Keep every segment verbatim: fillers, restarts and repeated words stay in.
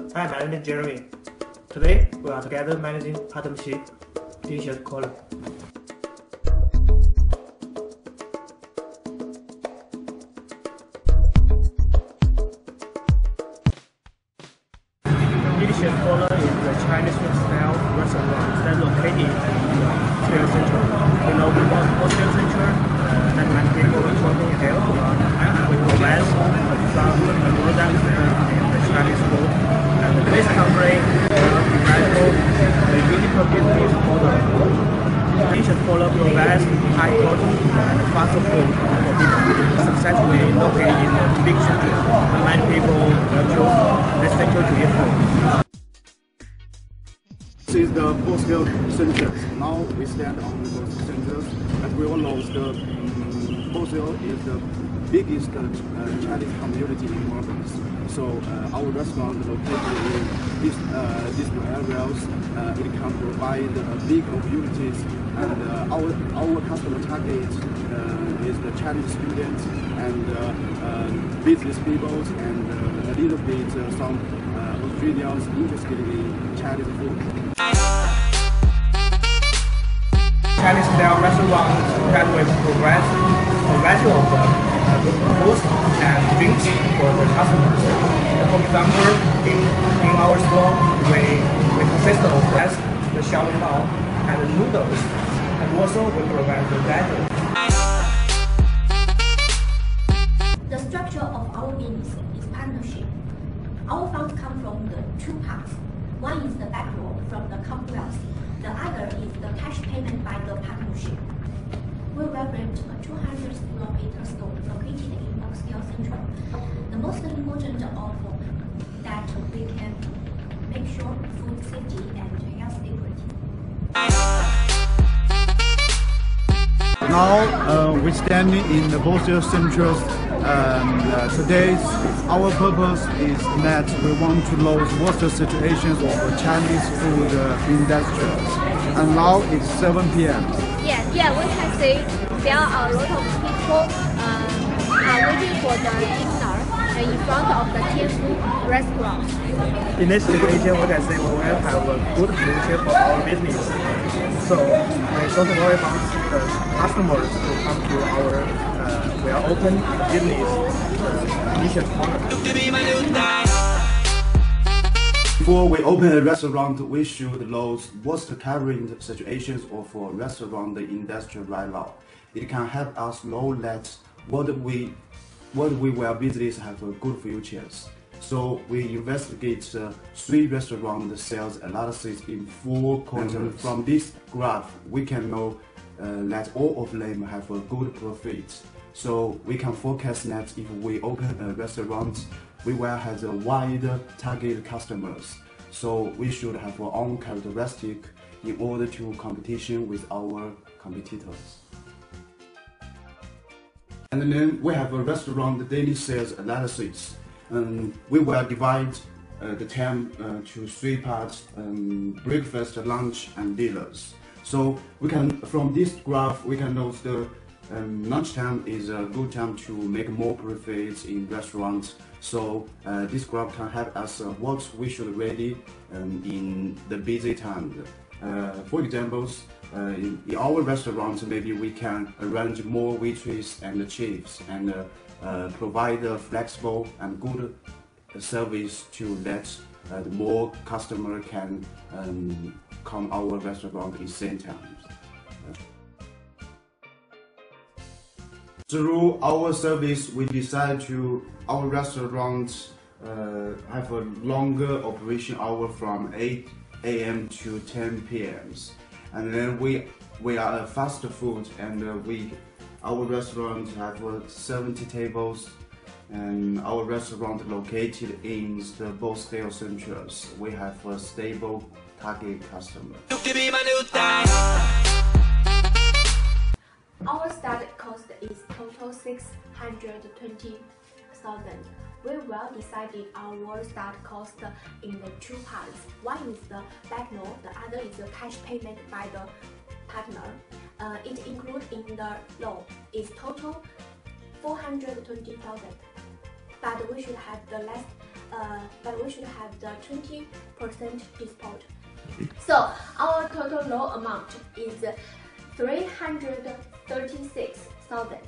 Hi, my name is Jeremy. Today, we are together managing partnership Delicious Cola. Delicious Cola is the Chinese food-style restaurant that located in Wholesale Central. We know we want Wholesale Central, uh, that many people are shopping here. We provide some products in the Chinese food. And this company will provide the unique business model. Delicious Cola provides high quality and fast food for people successfully located in the big cities. Many people will choose this central to eat food. This is the Wholesale Centers. Now we stand on the Wholesale Centers. As we all know, the um, Wholesale is the biggest uh, Chinese community in Mormons. So uh, our restaurant located in these uh, these areas, uh, it can provide uh, big opportunities. And uh, our our customer target uh, is the Chinese students and uh, uh, business people and uh, a little bit uh, some uh, Australians interested in Chinese food. Chinese style restaurant that will provide a variety of uh, food and drinks for the customers. For example, in, in our store, we, we consist of rice, the xiao pao, and the noodles, and also we provide the batter. The structure of our business is partnership. Our funds come from the two parts. One is the back row from the Commonwealth. The other is the cash payment by the partnership. We will rent a two hundred square meter store located in Wholesale Central. The most important of that we can make sure food safety and health security. Now uh, we're standing in the Wholesale Central. Um, uh, today, our purpose is that we want to lose worst situations of the Chinese food uh, industry. And now it's seven P M Yeah, yeah, we can see there are a lot of people um, are waiting for the dinner in front of the Tianfu restaurant. In this situation, we can say we will have a good future for our business. So we don't worry about the customers to come to our uh, we are open business uh, Delicious Cola. Before we open a restaurant, we should know what's the current situations of a restaurant industry right now. It can help us know that what we what we will business have a good futures. So we investigate uh, three restaurant sales analysis in four quarters. From this graph, we can know uh, that all of them have a good profit. So we can forecast that if we open a restaurant, we will have a wide target customers. So we should have our own characteristic in order to competition with our competitors. And then we have a restaurant daily sales analysis. Um, we will divide uh, the time uh, to three parts: um, breakfast, lunch, and dinners. So we can, from this graph, we can know the um, lunchtime is a good time to make more profits in restaurants. So uh, this graph can help us uh, what we should ready um, in the busy time. Uh, for examples, uh, in, in our restaurants, maybe we can arrange more waitresses and chefs and uh, uh, provide a flexible and good uh, service to let uh, the more customer can um, come our restaurant in same time. Through our service, we decide to our restaurant uh, have a longer operation hour from eight A M to ten P M And then we we are a fast food, and uh, we our restaurant have uh, seventy tables, and our restaurant located in the Wholesale Centers. We have a stable target customer. Our start cost is total six hundred twenty thousand. We well decided our start cost in the two parts. One is the back loan, the other is the cash payment by the partner. Uh, it includes in the loan is total four hundred twenty thousand. But we should have the last uh, but we should have the twenty percent discount. So our total loan amount is three hundred thirty-six thousand.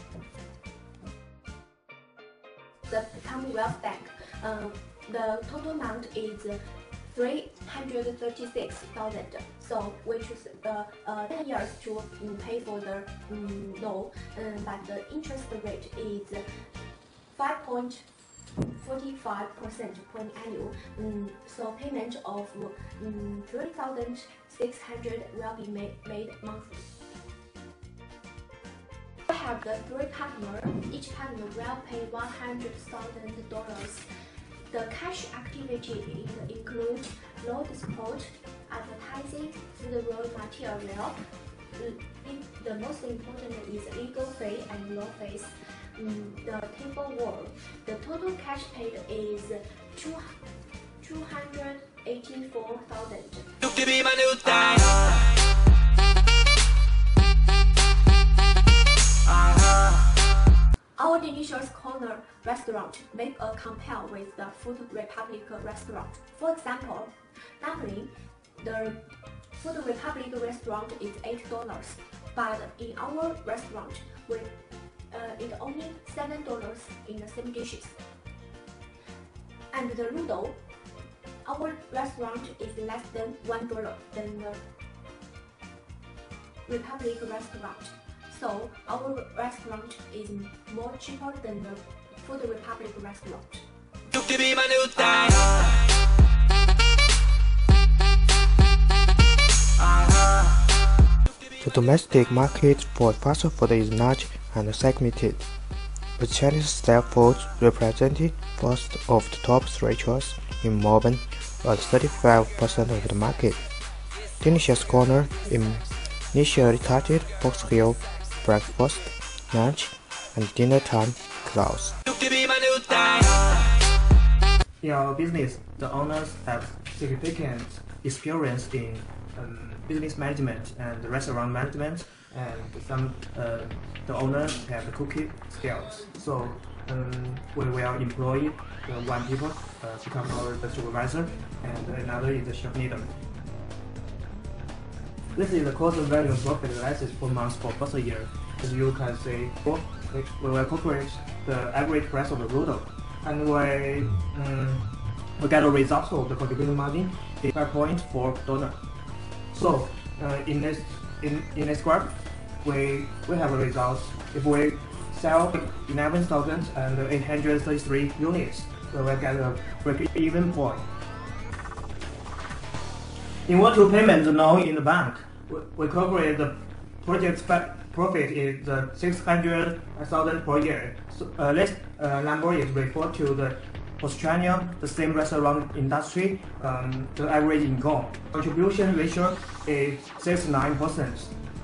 The Commonwealth Bank, uh, the total amount is three hundred thirty-six thousand. So we choose the uh, ten years to um, pay for the um, loan, um, but the interest rate is five point four five percent per annum. Um, so payment of um, three thousand six hundred will be made, made monthly. We have the three partners. Each partner will pay one hundred thousand dollars. The cash activity include loan support, advertising, food raw material. The most important is legal fee and law fees. Um, the table wall. The total cash paid is two two hundred eighty-four thousand. You can be my new thing. Our delicious corner restaurant make a compare with the Food Republic restaurant. For example, dumpling, the Food Republic restaurant is eight dollars, but in our restaurant, we uh, it's only seven dollars in the same dishes. And the noodle, our restaurant is less than one dollar than the Republic restaurant. So our restaurant is more cheaper than the Food Republic restaurant. You can be my new thing. The domestic market for fast food is large and segmented, with Chinese-style food representing most of the top three choices in Melbourne at thirty-five percent of the market. Delicious Corner initially targeted Box-Hill breakfast, lunch, and dinner time crowds. In our business, the owners have significant experience in um, business management and restaurant management, and some uh, the owners have the cooking skills. So um, we will employ uh, one people uh, become our the supervisor, and another is the chef leader. This is the cost of value profit analysis per month for first year. As you can see, we will calculate the average price of the noodle, and we um, we get a result of the contribution margin is five point four dollars. So uh, in this in in this graph, we we have a result. If we sell eleven thousand eight hundred thirty-three units, we will get a break-even point. In order to payment the loan in the bank, we, we calculate the project profit is uh, six hundred thousand per year. So uh, this uh, number is referred to the Australia, the same restaurant industry. Um, the average income contribution ratio is sixty-nine percent.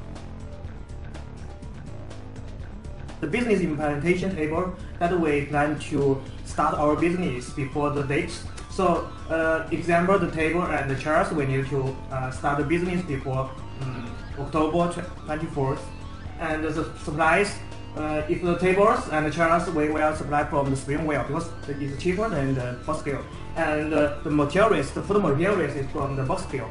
The business implementation table that we plan to start our business before the date. So, uh, example the table and the charts, we need to uh, start the business before um, October twenty-fourth. And the supplies, uh, if the tables and the charts we will supply from the Springvale because it is cheaper than the Box-Hill. And uh, the materials, the food materials is from the Box-Hill.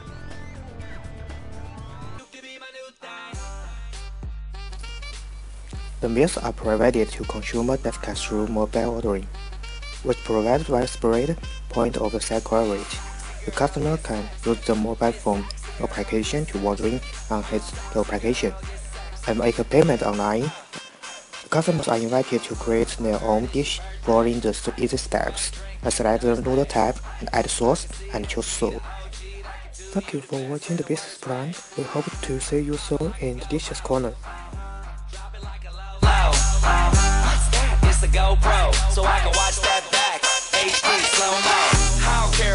The meals are provided to consumers that can through mobile ordering, which provides widespread point of sale coverage. The customer can use the mobile phone application to ordering on his application and make a payment online. The customers are invited to create their own dish following the easy steps and select the noodle type and add sauce and choose soup. Thank you for watching the business plan. We hope to see you soon in the Delicious Corner. It's a GoPro, so I can watch that back. H D slow mo. I don't care